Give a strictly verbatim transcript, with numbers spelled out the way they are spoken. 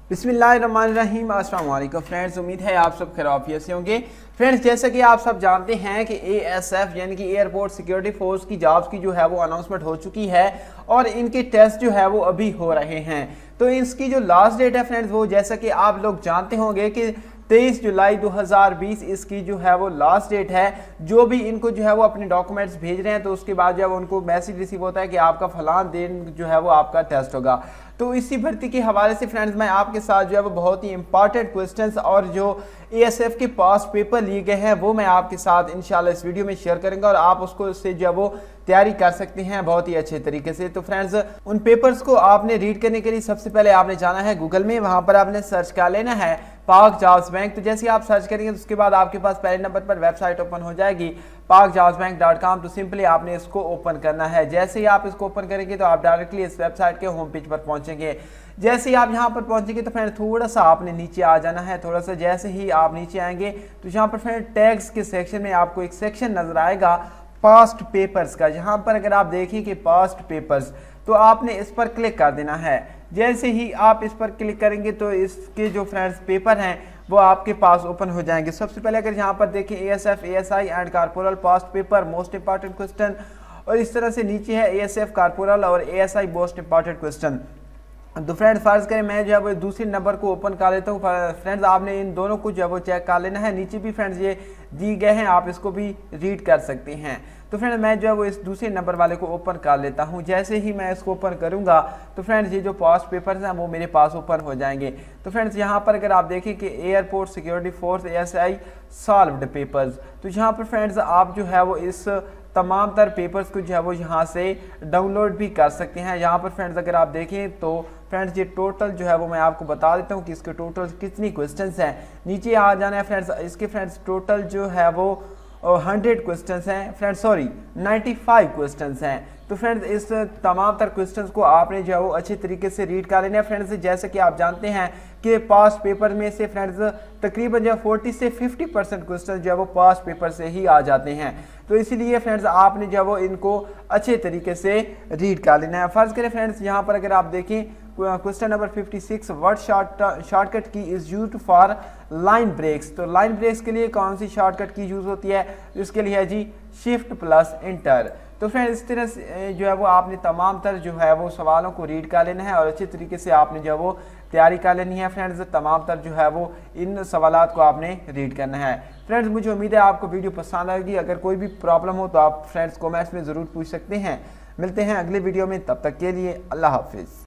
बिस्मिल्लाहिर्रहमानिर्रहीम। अस्सलाम वालेकुम फ्रेंड्स, उम्मीद है आप सब खैरियत से होंगे। फ्रेंड्स, जैसा कि आप सब जानते हैं कि ए एस एफ यानी कि एयरपोर्ट सिक्योरिटी फोर्स की जॉब्स की जो है वो अनाउंसमेंट हो चुकी है और इनके टेस्ट जो है वो अभी हो रहे हैं। तो इसकी जो लास्ट डेट है फ्रेंड्स, वो जैसा कि आप लोग जानते होंगे कि तेईस जुलाई दो हज़ार बीस इसकी जो है वो लास्ट डेट है। जो भी इनको जो है वो अपने डॉक्यूमेंट्स भेज रहे हैं तो उसके बाद जब उनको मैसेज रिसीव होता है कि आपका फलान दिन जो है वो आपका टेस्ट होगा। तो इसी भर्ती के हवाले से फ्रेंड्स मैं आपके साथ जो है वो बहुत ही इंपॉर्टेंट क्वेश्चंस और जो ए एस एफ के पास पेपर लिए गए हैं वो मैं आपके साथ इंशाल्लाह इस वीडियो में शेयर करूंगा और आप उसको उससे जो है वो तैयारी कर सकते हैं बहुत ही अच्छे तरीके से। तो फ्रेंड्स, उन पेपर्स को आपने रीड करने के लिए सबसे पहले आपने जाना है गूगल में, वहां पर आपने सर्च कर लेना है पाक जॉब्स बैंक। तो जैसे आप सर्च करेंगे तो उसके बाद आपके पास पहले नंबर पर वेबसाइट ओपन हो जाएगी Pak jobs bank dot com. तो सिंपली आपने इसको ओपन करना है। जैसे ही आप इसको ओपन करेंगे तो आप डायरेक्टली इस वेबसाइट के होम पेज पर पहुंचेंगे। जैसे ही आप यहाँ पर पहुंचेंगे तो फ्रेंड थोड़ा सा आपने नीचे आ जाना है। थोड़ा सा जैसे ही आप नीचे आएंगे तो यहाँ पर फ्रेंड टैग्स के सेक्शन में आपको एक सेक्शन नजर आएगा पास्ट पेपर्स का। यहाँ पर अगर आप देखिए कि पास्ट पेपर्स, तो आपने इस पर क्लिक कर देना है। जैसे ही आप इस पर क्लिक करेंगे तो इसके जो फ्रेंड्स पेपर हैं वो आपके पास ओपन हो जाएंगे। सबसे पहले अगर यहाँ पर देखें A S F, A S I and corporal past paper most important question, और इस तरह से नीचे है ए एस एफ, कारपोरल और A S I most important question. तो फ्रेंड्स फर्ज करें मैं जो है वो दूसरे नंबर को ओपन कर लेता हूँ। फ्रेंड्स आपने इन दोनों को जो है वो चेक कर लेना है। नीचे भी फ्रेंड्स ये दिए गए हैं, आप इसको भी रीड कर सकते हैं। तो फ्रेंड्स मैं जो है वो इस दूसरे नंबर वाले को ओपन कर लेता हूँ। जैसे ही मैं इसको ओपन करूँगा तो फ्रेंड्स ये जो पास्ट पेपर्स हैं वो मेरे पास ओपन हो जाएंगे। तो फ्रेंड्स यहाँ पर अगर आप देखें कि airport security force A S I solved papers, तो यहाँ पर फ्रेंड्स आप जो है वो इस तमाम तर पेपर्स को जो है वो यहाँ से डाउनलोड भी कर सकते हैं। यहाँ पर फ्रेंड्स अगर आप देखें तो फ्रेंड्स ये टोटल जो है वो मैं आपको बता देता हूँ कि इसके टोटल कितनी क्वेश्चंस हैं। नीचे आ जाना है फ्रेंड्स। इसके फ्रेंड्स टोटल जो है वो हंड्रेड क्वेश्चंस हैं friends, sorry ninety five questions हैं। तो फ्रेंड्स इस तमाम तर क्वेश्चंस को आपने जो है वो अच्छे तरीके से रीड कर लेना है फ्रेंड्स। जैसे कि आप जानते हैं कि पास्ट पेपर में से फ्रेंड्स तकरीबन जो है फोर्टी से फिफ्टी परसेंट क्वेश्चन जो है वो पास्ट पेपर से ही आ जाते हैं। तो इसीलिए फ्रेंड्स आपने जो है वो इनको अच्छे तरीके से रीड कर लेना है। फर्ज करें फ्रेंड्स यहाँ पर अगर आप देखें question number fifty six, what short shortcut key is used for line breaks. तो लाइन ब्रेक्स के लिए कौन सी शॉर्टकट की यूज होती है? इसके लिए है जी शिफ्ट प्लस इंटर। तो फ्रेंड इस तरह से जो है वो आपने तमाम तर जो है वो सवालों को रीड कर लेना है और अच्छे तरीके से आपने जो है वो तैयारी कर लेनी है फ्रेंड्स। तमाम तर जो है वो इन सवालात को आपने रीड करना है। फ्रेंड्स मुझे उम्मीद है आपको वीडियो पसंद आएगी। अगर कोई भी प्रॉब्लम हो तो आप फ्रेंड्स कमेंट्स में ज़रूर पूछ सकते हैं। मिलते हैं अगले वीडियो में, तब तक के लिए अल्लाह हाफिज़।